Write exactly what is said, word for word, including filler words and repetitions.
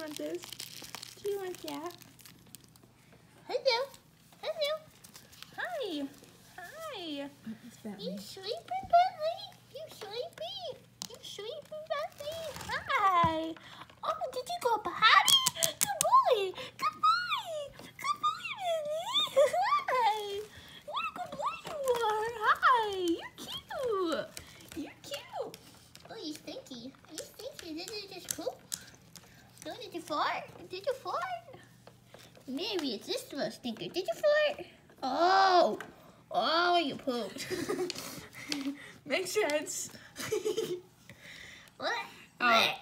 want this? Do you want that? Hello. Hello. Hi. Hi. You sleeping, Bentley? You sleepy? You sleeping, Bentley? Hi. Oh, did you go potty? Good boy. Good boy. Good boy, Bentley. Hi. What a good boy you are. Hi. You're cute. You're cute. Oh, you stinky. You stinky. Did you just poop? No, did you fart? Did you fart? Maybe it's this little stinker. Did you fart? Oh. Oh, you pooped. Makes sense. What? Oh.